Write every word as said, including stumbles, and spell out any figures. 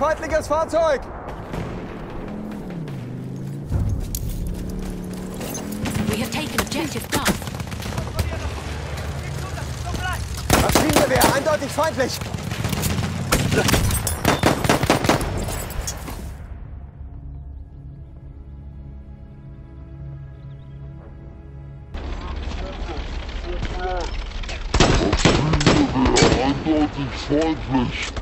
Feindliches Fahrzeug! We have taken objective Duff. Maschinengewehr, eindeutig feindlich! Maschinengewehr, eindeutig feindlich!